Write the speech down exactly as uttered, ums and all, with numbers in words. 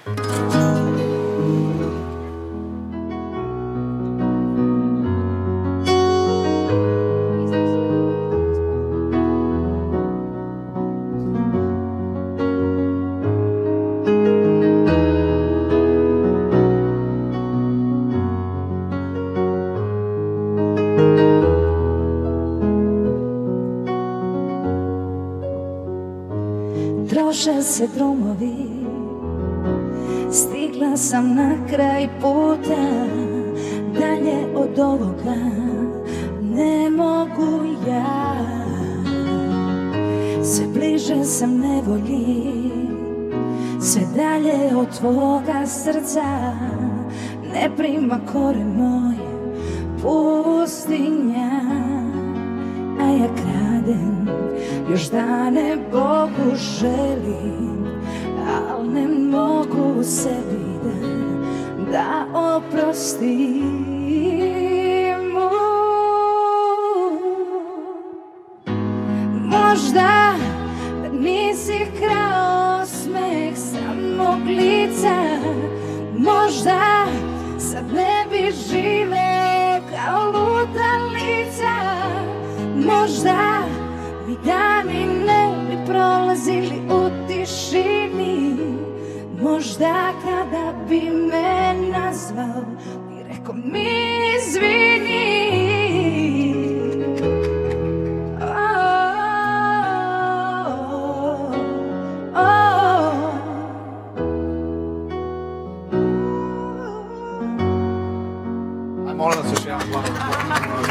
Troše se drumovi, stigla sam na kraj puta, dalje od ovoga ne mogu ja. Sve bliže sam nevolji, sve dalje od tvoga srca, ne prima koren moj pustinja. A ja kradem, još dane Bogu želim, al ne mogu sebi da, da oprostim. Možda da nisi krao smeh sa mog lica, možda sad ne bi živeo kao lutalica, možda mi dani ne bi prolazili u tišini, možda kada bi me nazvao i rekao mi izvini.